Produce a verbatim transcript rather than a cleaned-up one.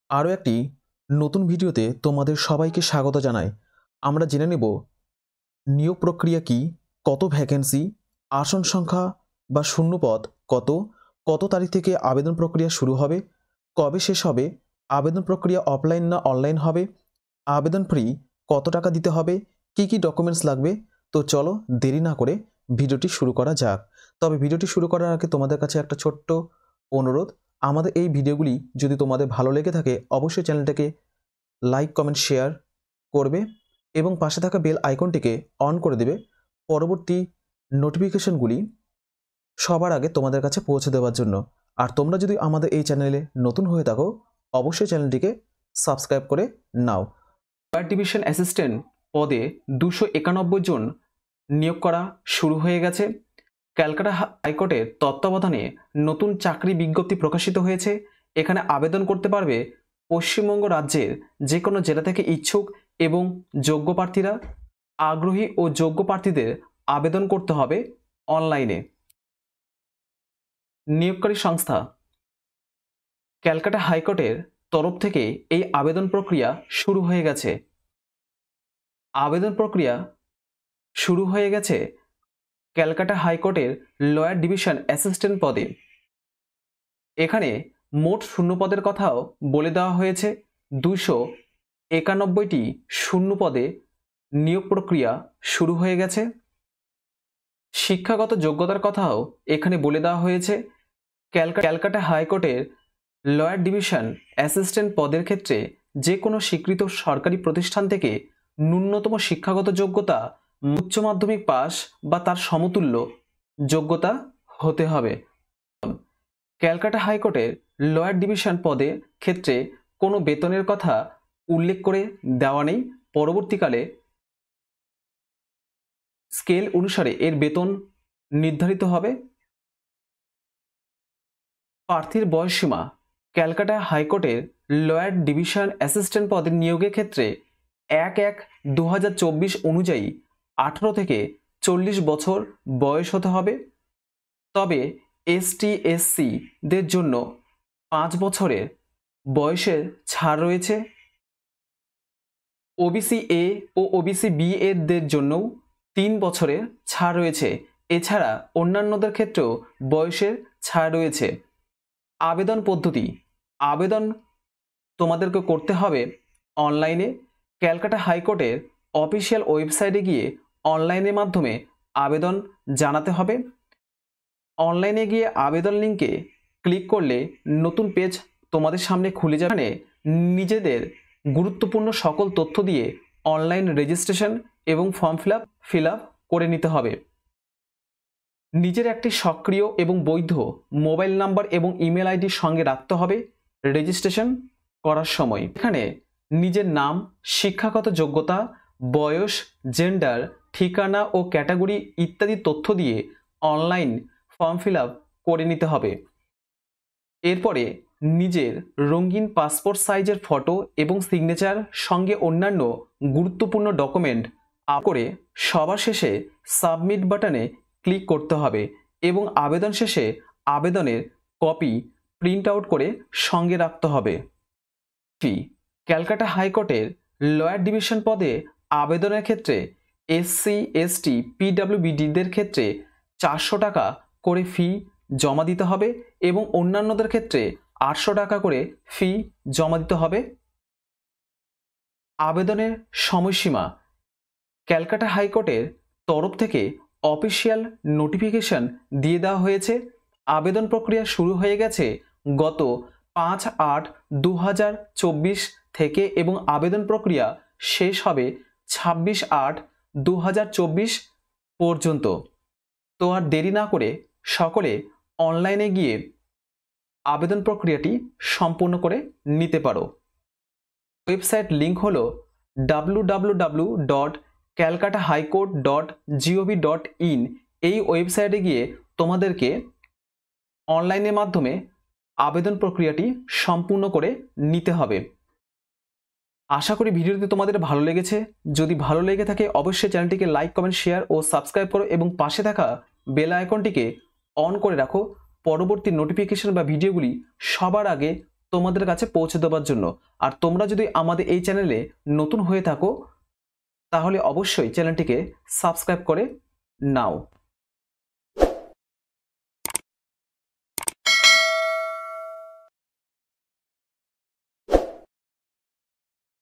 আরও একটি নতুন ভিডিওতে তোমাদের সবাইকে স্বাগত জানাই। আমরা জেনে নেব নিয়োগ প্রক্রিয়া কি, কত ভ্যাকেন্সি, আসন সংখ্যা বা শূন্যপদ কত, কত তারিখ থেকে আবেদন প্রক্রিয়া শুরু হবে, কবে শেষ হবে, আবেদন প্রক্রিয়া অফলাইন না অনলাইন হবে, আবেদন ফি কত টাকা দিতে হবে, কি কি ডকুমেন্টস লাগবে। তো চলো দেরি না করে ভিডিওটি শুরু করা যাক। তবে ভিডিওটি শুরু করার আগে তোমাদের কাছে একটা ছোট্ট অনুরোধ, আমাদের এই ভিডিওগুলি যদি তোমাদের ভালো লেগে থাকে অবশ্যই চ্যানেলটাকে লাইক কমেন্ট শেয়ার করবে এবং পাশে থাকা বেল আইকনটিকে অন করে দেবে পরবর্তী নোটিফিকেশনগুলি সবার আগে তোমাদের কাছে পৌঁছে দেওয়ার জন্য। আর তোমরা যদি আমাদের এই চ্যানেলে নতুন হয়ে থাকো অবশ্যই চ্যানেলটিকে সাবস্ক্রাইব করে নাও। লয়ার ডিভিশন অ্যাসিস্ট্যান্ট পদে দুশো একানব্বই জন নিয়োগ করা শুরু হয়ে গেছে। ক্যালকাটা হাইকোর্টের তত্ত্বাবধানে নতুন চাকরি বিজ্ঞপ্তি প্রকাশিত হয়েছে। এখানে আবেদন করতে পারবে পশ্চিমবঙ্গ রাজ্যের যে কোনো জেলা থেকে ইচ্ছুক এবং যোগ্য প্রার্থীরা। আগ্রহী ও যোগ্য প্রার্থীদের আবেদন করতে হবে অনলাইনে। নিয়োগকারী সংস্থা ক্যালকাটা হাইকোর্টের তরফ থেকে এই আবেদন প্রক্রিয়া শুরু হয়ে গেছে। আবেদন প্রক্রিয়া শুরু হয়ে গেছে ক্যালকাটা হাইকোর্টের লয়ার ডিভিশন অ্যাসিস্ট্যান্ট পদে। এখানে মোট শূন্য পদের কথাও বলে দেওয়া হয়েছে। দুশো একানব্বইটি শূন্য পদে নিয়োগ প্রক্রিয়া শুরু হয়ে গেছে। শিক্ষাগত যোগ্যতার কথাও এখানে বলে দেওয়া হয়েছে। ক্যালকাটা হাইকোর্টের লয়ার ডিভিশন অ্যাসিস্ট্যান্ট পদের ক্ষেত্রে যে কোনো স্বীকৃত সরকারি প্রতিষ্ঠান থেকে ন্যূনতম শিক্ষাগত যোগ্যতা উচ্চ মাধ্যমিক পাস বা তার সমতুল্য যোগ্যতা হতে হবে। ক্যালকাটা হাইকোর্টের লয়ার ডিভিশন পদের ক্ষেত্রে কোনো বেতনের কথা উল্লেখ করে দেওয়া নেই। পরবর্তীকালে স্কেল অনুসারে এর বেতন নির্ধারিত হবে। প্রার্থীর বয়সসীমা ক্যালকাটা হাইকোর্টের লয়ার ডিভিশন অ্যাসিস্ট্যান্ট পদের নিয়োগের ক্ষেত্রে এক এক দু হাজার চব্বিশ অনুযায়ী আঠারো থেকে চল্লিশ বছর বয়স হতে হবে। তবে এসটি এসসিদের জন্য পাঁচ বছরের বয়সের ছাড় রয়েছে। ওবিসি এ ও ওবিসি বি এরদের জন্যও তিন বছরের ছাড় রয়েছে। এছাড়া অন্যান্যদের ক্ষেত্রেও বয়সের ছাড় রয়েছে। আবেদন পদ্ধতি আবেদন তোমাদেরকে করতে হবে অনলাইনে। ক্যালকাটা হাইকোর্টের অফিসিয়াল ওয়েবসাইটে গিয়ে অনলাইনের মাধ্যমে আবেদন জানাতে হবে। অনলাইনে গিয়ে আবেদন লিঙ্কে ক্লিক করলে নতুন পেজ তোমাদের সামনে খুলে যাবে। নিজেদের গুরুত্বপূর্ণ সকল তথ্য দিয়ে অনলাইন রেজিস্ট্রেশন এবং form fill up fill up করে নিতে হবে। নিজের একটি সক্রিয় এবং বৈধ মোবাইল নাম্বার এবং ইমেল আইডির সঙ্গে রাখতে হবে রেজিস্ট্রেশন করার সময়। এখানে নিজের নাম, শিক্ষাগত যোগ্যতা, বয়স, জেন্ডার, ঠিকানা ও ক্যাটাগরি ইত্যাদি তথ্য দিয়ে অনলাইন ফর্ম ফিল আপ করে নিতে হবে। এরপরে নিজের রঙিন পাসপোর্ট সাইজের ফটো এবং সিগনেচার সঙ্গে অন্যান্য গুরুত্বপূর্ণ ডকুমেন্ট আপ করে সবার শেষে সাবমিট বাটনে ক্লিক করতে হবে এবং আবেদন শেষে আবেদনের কপি প্রিন্ট আউট করে সঙ্গে রাখতে হবে। ফি ক্যালকাটা হাইকোর্টের লয়ার ডিভিশন পদে আবেদনের ক্ষেত্রে এসসি এসটি পিডাব্লিউবিডিদের ক্ষেত্রে চারশো টাকা করে ফি জমা দিতে হবে এবং অন্যান্যদের ক্ষেত্রে আটশো টাকা করে ফি জমা দিতে হবে। আবেদনের সময়সীমা ক্যালকাটা হাইকোর্টের তরফ থেকে অফিসিয়াল নোটিফিকেশন দিয়ে দেওয়া হয়েছে। আবেদন প্রক্রিয়া শুরু হয়ে গেছে গত পাঁচ আট দু হাজার চব্বিশ থেকে এবং আবেদন প্রক্রিয়া শেষ হবে ছাব্বিশ আট দু হাজার চব্বিশ পর্যন্ত। তো আর দেরি না করে সকলে অনলাইনে গিয়ে আবেদন প্রক্রিয়াটি সম্পূর্ণ করে নিতে পারো। ওয়েবসাইট লিঙ্ক হলো W W W dot Calcutta high court dot G O V dot in. এই ওয়েবসাইটে গিয়ে তোমাদেরকে অনলাইনের মাধ্যমে আবেদন প্রক্রিয়াটি সম্পূর্ণ করে নিতে হবে। আশা করি ভিডিওটি তোমাদের ভালো লেগেছে। যদি ভালো লেগে থাকে অবশ্যই চ্যানেলটিকে লাইক কমেন্ট শেয়ার ও সাবস্ক্রাইব করো এবং পাশে থাকা বেল আইকনটিকে অন করে রাখো পরবর্তী নোটিফিকেশন বা ভিডিওগুলি সবার আগে তোমাদের কাছে পৌঁছে দেওয়ার জন্য। আর তোমরা যদি আমাদের এই চ্যানেলে নতুন হয়ে থাকো তাহলে অবশ্যই চ্যানেলটিকে সাবস্ক্রাইব করে নাও।